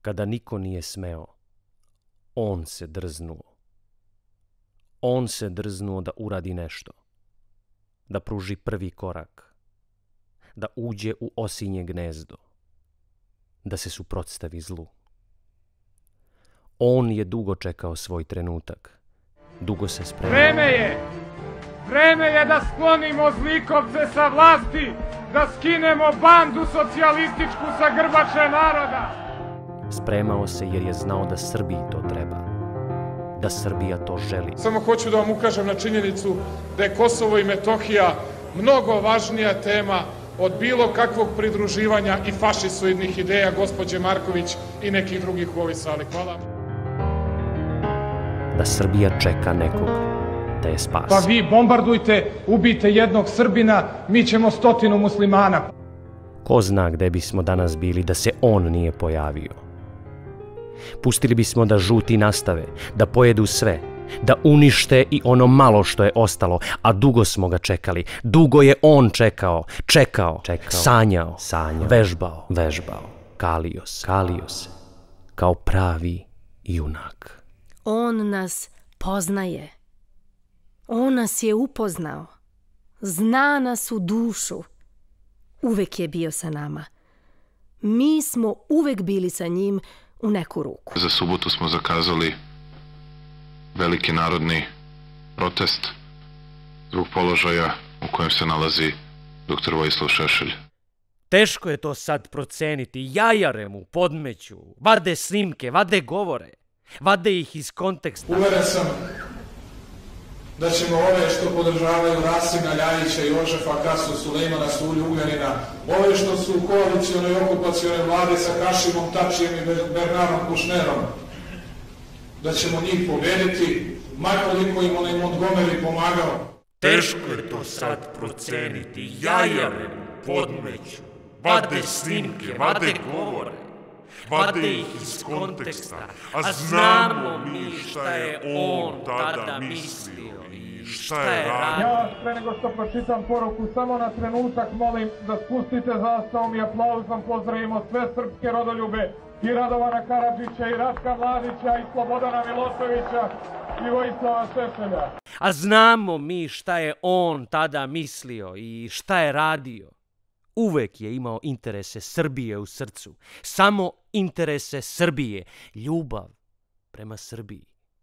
Kada niko nije smeo, on se drznuo. On se drznuo da uradi nešto, da pruži prvi korak, da uđe u osinje gnezdo, da se suprotstavi zlu. On je dugo čekao svoj trenutak, dugo se spremao. Vreme je da sklonimo zlikovce sa vlasti, da skinemo bandu socijalističku sa grbače naroda. Spremao se jer je znao da Srbiji to treba, da Srbija to želi. Samo hoću da vam ukažem na činjenicu da je Kosovo i Metohija mnogo važnija tema od bilo kakvog pridruživanja i fašisoidnih ideja gospođe Marković i nekih drugih u ovoj sali. Hvala. Da Srbija čeka nekog da je spasi. Pa vi bombardujte, ubijte jednog Srbina, mi ćemo 100 muslimana. Ko zna gde bismo danas bili da se on nije pojavio. Pustili bismo da žuti nastave, da pojedu sve, da unište i ono malo što je ostalo, a dugo smo ga čekali. Dugo je on čekao, sanjao, vežbao, kalio se, kao pravi junak. On nas poznaje. On nas je upoznao. Zna nas u dušu. Uvek je bio sa nama. Mi smo uvek bili sa njim u neku ruku. Za subotu smo zakazali veliki narodni protest zbog položaja u kojem se nalazi dr. Vojislav Šešelj. Teško je to sad proceniti. Jajare mu podmeću, vade snimke, vade govore, vade ih iz konteksta. Uveren sam da ćemo ove što podržavaju Rasima Ljajića, Jožefa Kasu, Sulejmana Sulju Ugljanina, ove što su u koalicionoj i okupacionoj vladi sa Kašimom Tačijem i Bernardom Kušnerom, da ćemo njih pobediti, makoliko im onaj Montgomery pomagao. Teško je to sad proceniti. Jajare mu podmeću, vade snimke, vade govore, vade ih iz konteksta, a znamo mi šta je on tada mislio i šta je radio. Ja vas pre nego što pročitam poruku, samo na trenutak molim da spustite zastavom i aplauzom pozdravimo sve srpske rodoljube, i Radovana Karadžića, i Ratka Mladića, i Slobodana Miloševića, i Vojislava Šešelja. A znamo mi šta je on tada mislio i šta je radio. Uvek je imao interese Srbije u srcu. Samo interese Srbije. Ljubav prema Srbiji.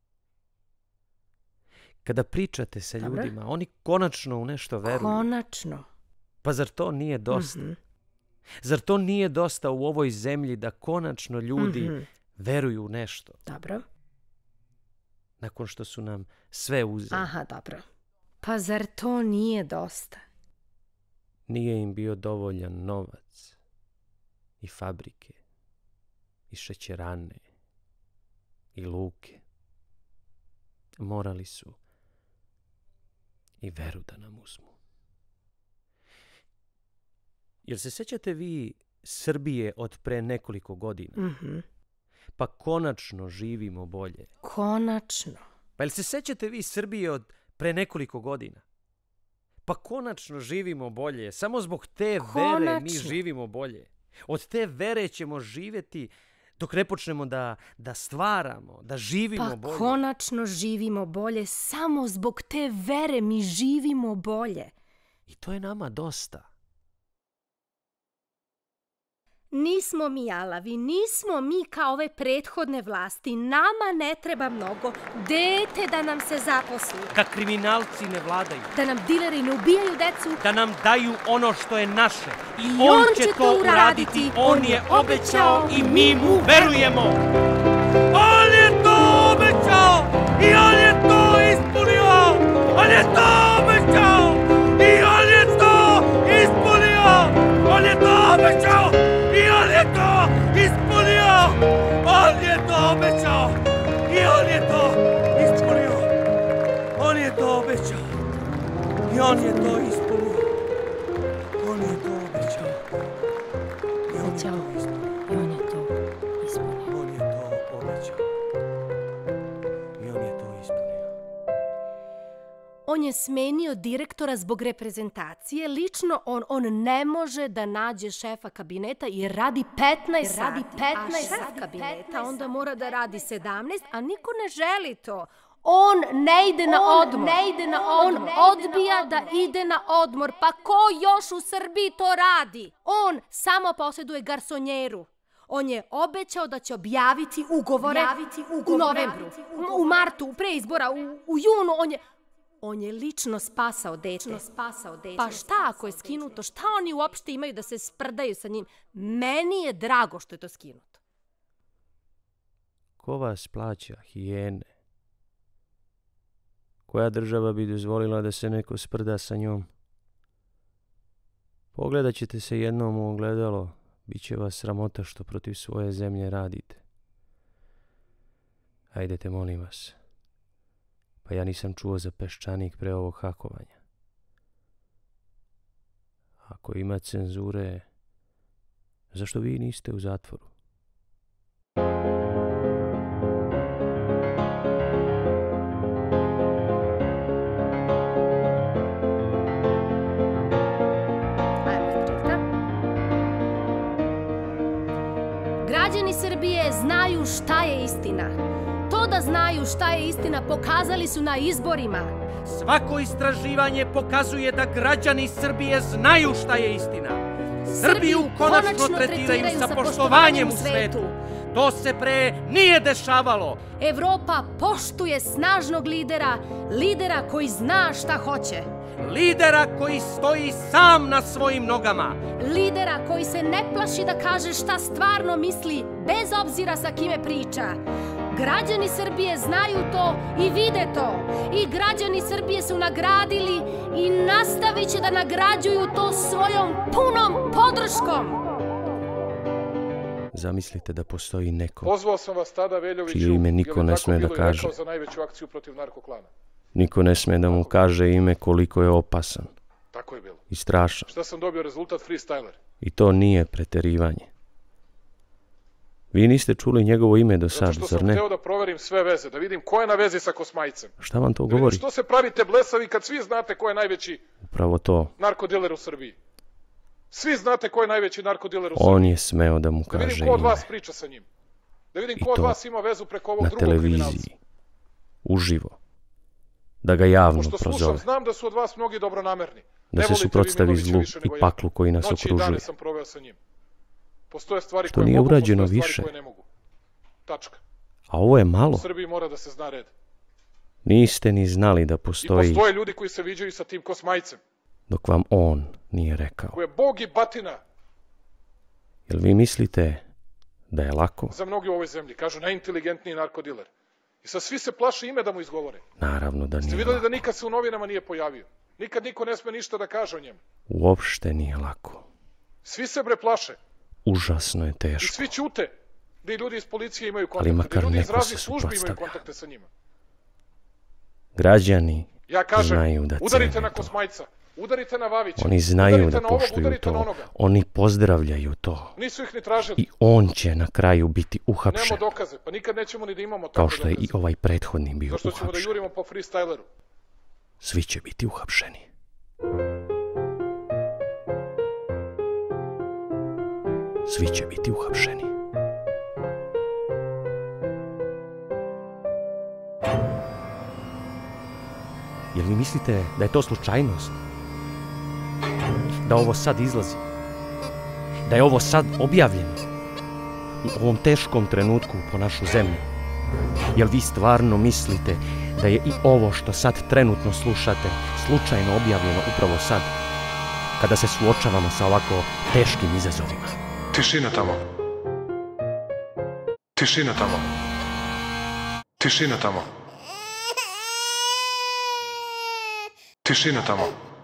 Kada pričate sa ljudima, oni konačno u nešto veruju. Konačno. Pa zar to nije dosta? Zar to nije dosta u ovoj zemlji da konačno ljudi veruju u nešto? Dobro. Nakon što su nam sve uzeli. Aha, dobro. Pa zar to nije dosta? Nije im bio dovoljan novac i fabrike i šećerane i luke. Morali su i veru da nam uzmu. Jel se sećate vi Srbije od pre nekoliko godina? Pa konačno živimo bolje. Konačno. Pa jel se sećate vi Srbije od pre nekoliko godina? Pa konačno živimo bolje. Samo zbog te vere mi živimo bolje. Od te vere ćemo živjeti dok ne počnemo da stvaramo, da živimo bolje. Pa konačno živimo bolje. Samo zbog te vere mi živimo bolje. I to je nama dosta. Nismo mi jalavi, nismo mi kao ove prethodne vlasti. Nama ne treba mnogo. Dete da nam se zaposli. Da kriminalci ne vladaju. Da nam dileri ne ubijaju decu. Da nam daju ono što je naše. I on će to uraditi. On je obećao i mi mu verujemo. On je to obećao i on je to ispunio. On je to obećao i on je to ispunio. On je to obećao. On je to ispunio! On je to obećao! I on je to ispunio! On je to obećao! I on je to ispunio! On je to obećao! I on je to ispunio! I on je to ispunio! On je to obećao! I on je to ispunio! On je smenio direktora zbog reprezentacije. Lično on ne može da nađe šefa kabineta jer radi 15 sati. A šef kabineta onda mora da radi 17, a niko ne želi to. On ne ide na odmor. On odbija da ide na odmor. Pa ko još u Srbiji to radi? On samo posjeduje garsonjeru. On je obećao da će objaviti ugovore u novembru, u martu, pre izbora, u junu. On je lično spasao dete. Pa šta ako je skinuto? Šta oni uopšte imaju da se sprdaju sa njim? Meni je drago što je to skinuto. Ko vas plaća, hijene? Koja država bi dozvolila da se neko sprda sa njom? Pogledat ćete se jednom u ogledalo, bit će vas sramota što protiv svoje zemlje radite. Hajdete, molim vas. Pa ja nisam čuo za peščanik pre ovog hakovanja. Ako ima cenzure, zašto vi niste u zatvoru? Građani Srbije znaju šta je istina. To da znaju šta je istina pokazali su na izborima. Svako istraživanje pokazuje da građani Srbije znaju šta je istina. Srbiju konačno tretiraju sa poštovanjem u svetu. To se pre nije dešavalo. Evropa poštuje snažnog lidera koji zna šta hoće. Lidera koji stoji sam na svojim nogama. Lidera koji se ne plaši da kaže šta stvarno misli, bez obzira sa kime priča. Građani Srbije znaju to i vide to. I građani Srbije su nagradili i nastavit će da nagrađuju to svojom punom podrškom. Zamislite da postoji neko Pozvao sam vas tada, Veljoviću, čije ime niko ne sme da kaže. Za najveću akciju protiv narkoklana. Niko ne sme da mu kaže ime koliko je opasan. Tako je bilo. I strašan. Šta sam dobio? Rezultat freestyler. I to nije preterivanje. Vi niste čuli njegovo ime do sad, Zato što zar sam ne? hteo da proverim sve veze, da vidim ko je na vezi sa Kosmajcem. Šta vam to Da vidim govori? što se pravite blesavi kad svi znate ko je najveći Upravo to. narkodiler u Srbiji. Svi znate ko je najveći narkodiler u Srbiji. On je smeo da mu Da vidim kaže ko od ime. vas priča sa njim. Da vidim I ko od to vas ima vezu preko ovog Na drugog kriminalca. televiziji. Uživo. Da ga javno Pošto slušam, prozove. znam da su od vas mnogi dobronamerni. Da Ne se volite vi suprotstavi Milovića zlu više i nego ja. paklu koji nas Noći i dane okružuje. sam proveo sa njim. Postoje stvari Što koje nije mogu, urađeno postoje više. stvari koje ne mogu. Tačka. A ovo je U malo. Srbiji mora da se zna red. Niste ni znali da I postoji postoje ljudi koji se viđaju sa tim Kosmajcem, dok vam on nije rekao. koji je bog i batina Jel vi mislite da je lako? za mnogi u ovoj zemlji. Kažu najinteligentniji narkodiler. I sad svi se plaše ime da mu izgovore. Naravno da Ste nije vidjeli lako. da nikad se u novinama nije pojavio. Nikad niko ne sme ništa da kaže o njemu. Uopšte nije lako. Svi se bre plaše. Užasno je I teško. svi ćute. Da i ljudi iz policije imaju Ali kontakte. Da makar i ljudi iz neko raznih se službi imaju suprotstavlja. kontakte sa njima. Građani Ja kažem, znaju da udarite cene na to. Kosmajca, udarite na Vavića, Oni znaju udarite da na ovog, poštuju udarite na to. onoga. Oni pozdravljaju to. Nisu ih ni tražili. I on će na kraju biti Nemamo uhapšen. dokaze, pa nikad nećemo ni da imamo Kao takve što je dokaze. i ovaj prethodni bio Zašto ćemo da uhapšen. jurimo po freestyleru? Svi će biti uhapšeni. Svi će biti uhapšeni. Jel vi mislite da je to slučajnost? Da ovo sad izlazi? Da je ovo sad objavljeno? U ovom teškom trenutku po našu zemlju? Jel vi stvarno mislite da je i ovo što sad trenutno slušate slučajno objavljeno upravo sad, kada se suočavamo sa ovako teškim izazovima? Tišina tamo. Tišina tamo. Tišina tamo. Tišina tamo.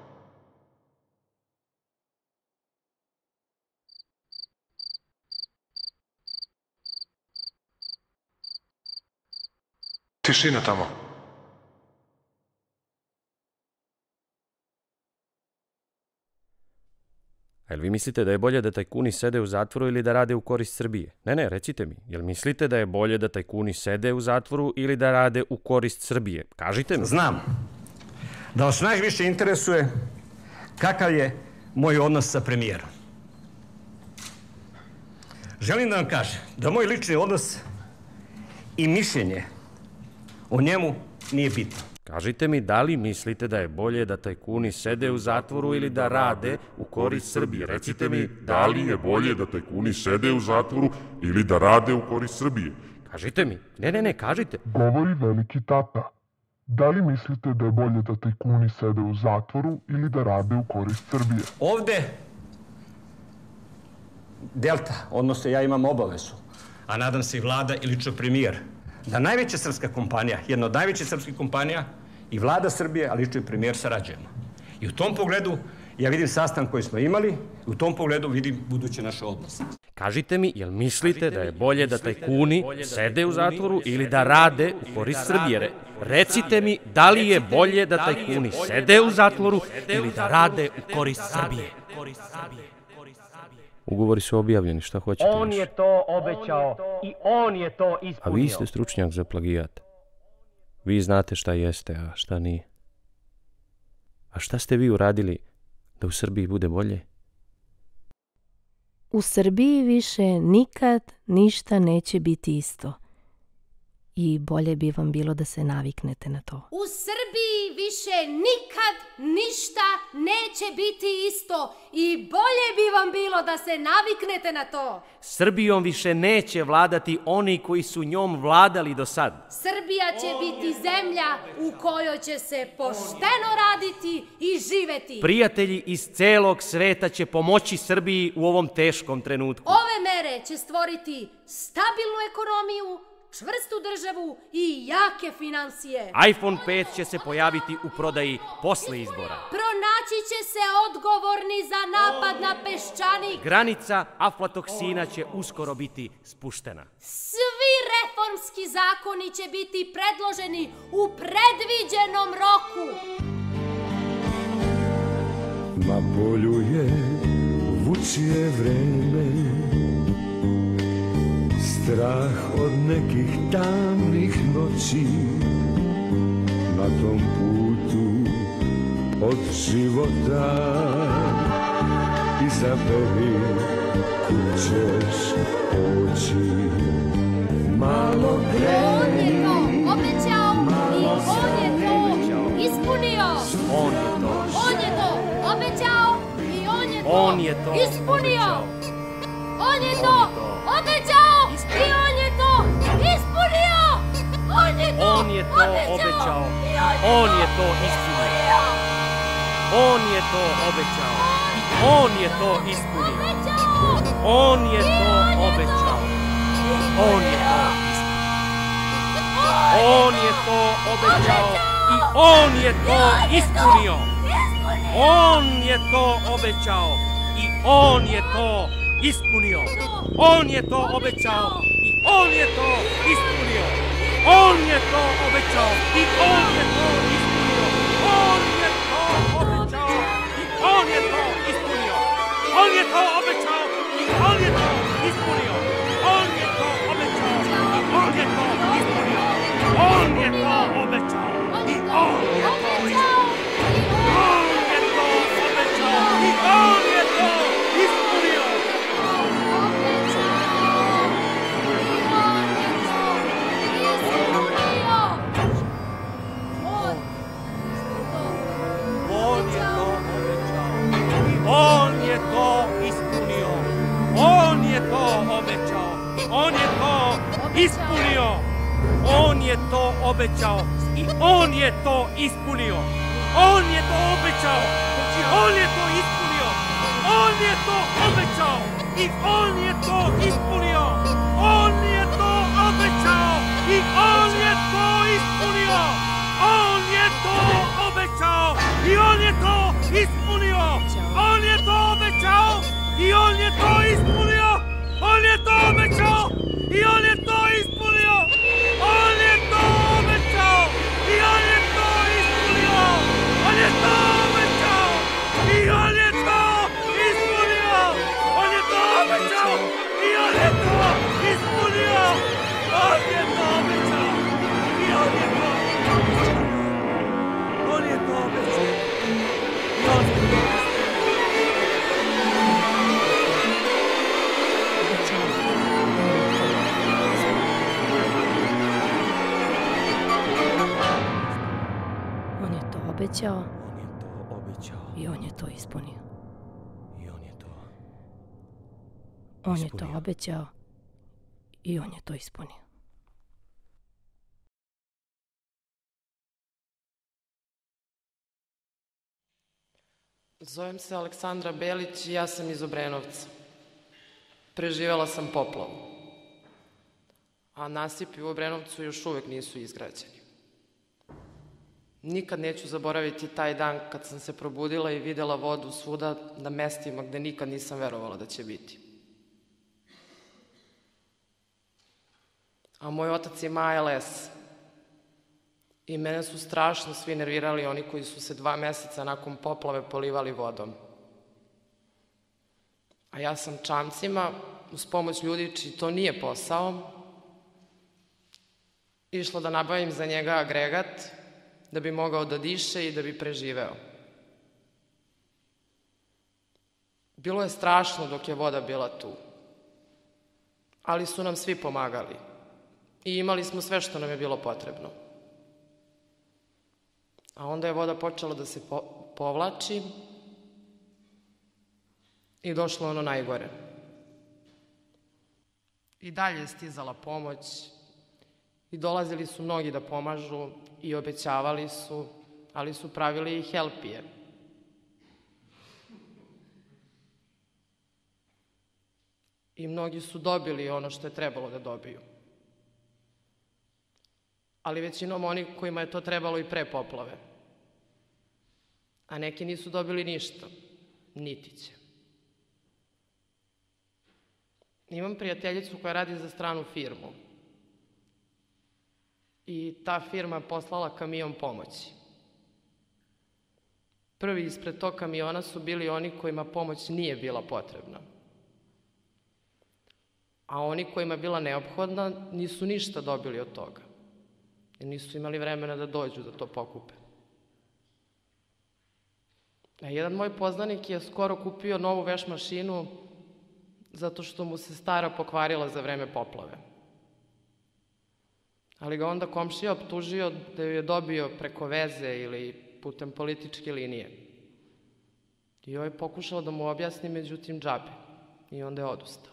Tišina tamo. A jel vi mislite da je bolje da tajkuni sede u zatvoru ili da rade u korist Srbije? Ne, recite mi. Jel mislite da je bolje da tajkuni sede u zatvoru ili da rade u korist Srbije? Kažite mi. Znam. da vas najviše interesuje kakav je moj odnos sa premijerom. Želim da vam kažem da moj lični odnos i mišljenje o njemu nije bitno. Kažite mi, da li mislite da je bolje da tajkuni sede u zatvoru ili da rade u korist Srbije? Recite mi, da li je bolje da tajkuni sede u zatvoru ili da rade u korist Srbije? Kažite mi. Ne, kažite. Govori veliki tata. Da li mislite da je bolje da tajkuni sede u zatvoru ili da rade u korist Srbije? Ovde Delta, odnosno ja imam obavezu, a nadam se i vlada i lično premijer, da najveća srpska kompanija, jedna od najvećih srpskih kompanija, i vlada Srbije, a lično i premijer sarađujemo. I u tom pogledu ja vidim sastan koji smo imali i u tom pogledu vidim buduće naše odnose. Kažite mi, jel mislite da je bolje da tajkuni sede u zatvoru ili da rade u korist Srbije? Recite mi, da li je bolje da tajkuni sede u zatvoru ili da rade u korist Srbije? Ugovori su objavljeni, šta hoćete? On je to obećao i on je to ispunio. A vi ste stručnjak za plagijat. Vi znate šta jeste, a šta nije. A šta ste vi uradili da u Srbiji bude bolje? U Srbiji više nikad ništa neće biti isto. I bolje bi vam bilo da se naviknete na to. U Srbiji više nikad ništa neće biti isto i bolje bi vam bilo da se naviknete na to. Srbijom više neće vladati oni koji su njom vladali do sad. Srbija će biti zemlja u kojoj će se pošteno raditi i živeti. Prijatelji iz celog sveta će pomoći Srbiji u ovom teškom trenutku. Ove mere će stvoriti stabilnu ekonomiju, čvrstu državu i jake financije. iPhone 5 će se pojaviti u prodaji posle izbora. Pronaći će se odgovorni za napad na peščanik. Granica aflatoksina će uskoro biti spuštena. Svi reformski zakoni će biti predloženi u predviđenom roku. Na polju je vučije vreme, strah od nekih tamnih noći, na tom putu od života. Izaberi kud ćeš poći, malo greni. On je to obećao i on je to ispunio. On je to. On je to obećao i on je to On je to ispunio. On je to obećao i on je to ispunio. On je to obećao. On je to ispunio. On je to obećao. On je to ispunio. On je to obećao. On je to ispunio. On je to obećao i on je to ispunio. On je to obećao i on je to ispunio. On je to obećao i on je to ispunio. On je to obećao i on je to ispunio. On je to obećao i on je to ispunio. On je to obećao i on je to ispunio. On je to obećao i on je to ispunio. On je to obećao i on je to ispunio. On je to obećao i on je to ispunio. On je to ispunio. On je to obećao. On je to ispunio. On je to obećao i on je to ispunio. On je to obećao i on je to ispunio. On je to obećao i on je to ispunio. On je to obećao i on je to ispunio. On je to obećao i on je to ispunio. On je to obećao i on je to ispunio. On je to obećao i on je to ispunio. On je to obećao i on je to ispunio. On je to obećao i on je to ispunio. On je to obećao i on je to ispunio. On je to obećao i on je to ispunio. On je to obećao. On je to obećao. I on je to ispunio. I on je to On je to obećao. I on je to ispunio. Zovem se Aleksandra Belić i ja sam iz Obrenovca. Preživjela sam poplavu. A nasipi u Obrenovcu još uvek nisu izgrađeni. Nikad neću zaboraviti taj dan kad sam se probudila i videla vodu svuda na mestima gde nikad nisam verovala da će biti. A moj otac ima ALS. I mene su strašno svi nervirali oni koji su se 2 meseca nakon poplave polivali vodom. A ja sam čamcima, uz pomoć ljudi čiji to nije posao, išla da nabavim za njega agregat, da bi mogao da diše i da bi preživeo. Bilo je strašno dok je voda bila tu, ali su nam svi pomagali i imali smo sve što nam je bilo potrebno. A onda je voda počela da se povlači i došlo ono najgore. I dalje je stizala pomoć i dolazili su mnogi da pomažu i obećavali su, ali su pravili i helpije. I mnogi su dobili ono što je trebalo da dobiju. Ali većinom oni kojima je to trebalo i pre poplave. A neki nisu dobili ništa, niti će. Imam prijateljicu koja radi za stranu firmu. I ta firma je poslala kamion pomoći. Prvi ispred tog kamiona su bili oni kojima pomoć nije bila potrebna. A oni kojima je bila neophodna nisu ništa dobili od toga. Jer nisu imali vremena da dođu da to pokupe. A jedan moj poznanik je skoro kupio novu veš mašinu zato što mu se stara pokvarila za vreme poplave. Ali ga onda komšija optužio da ju je dobio preko veze ili putem političke linije. I ovaj je pokušao da mu objasni, međutim džabe. I onda je odustao.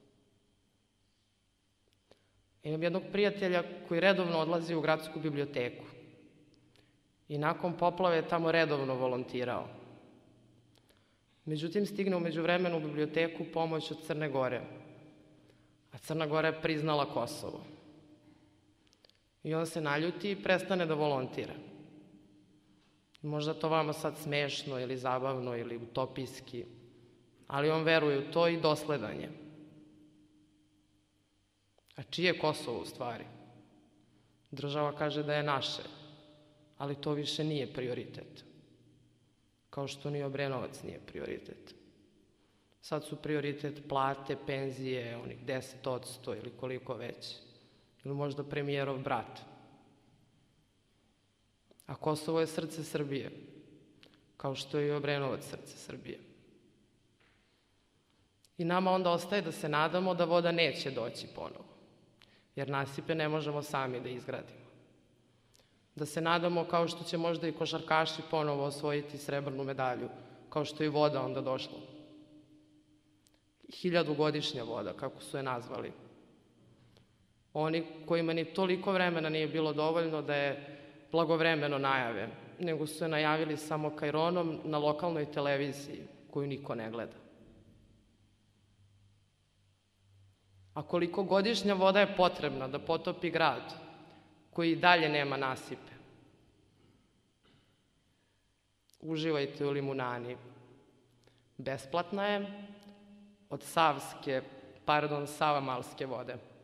Imam jednog prijatelja koji redovno odlazi u gradsku biblioteku. I nakon poplave je tamo redovno volontirao. Međutim, stigne u međuvremenu u biblioteku pomoć od Crne Gore. A Crna Gora je priznala Kosovo. I on se naljuti i prestane da volontira. Možda to vama sad smešno ili zabavno ili utopijski, ali on veruje u to i dosledan je. A čije je Kosovo u stvari? Država kaže da je naše, ali to više nije prioritet. Kao što ni Obrenovac nije prioritet. Sad su prioritet plate, penzije, onih 10% ili koliko već. Ili možda premijerov brat. A Kosovo je srce Srbije, kao što je i Obrenovac srce Srbije. I nama onda ostaje da se nadamo da voda neće doći ponovo, jer nasipe ne možemo sami da izgradimo. Da se nadamo kao što će možda i košarkaši ponovo osvojiti srebrnu medalju, kao što je i voda onda došla. 1000-godišnja voda, kako su je nazvali. Oni kojima ni toliko vremena nije bilo dovoljno da je blagovremeno najave, nego su je najavili samo kajronom na lokalnoj televiziji, koju niko ne gleda. A koliko godišnja voda je potrebna da potopi grad, koji i dalje nema nasipe? Uživajte u limunani. Besplatna je od Savamalske vode.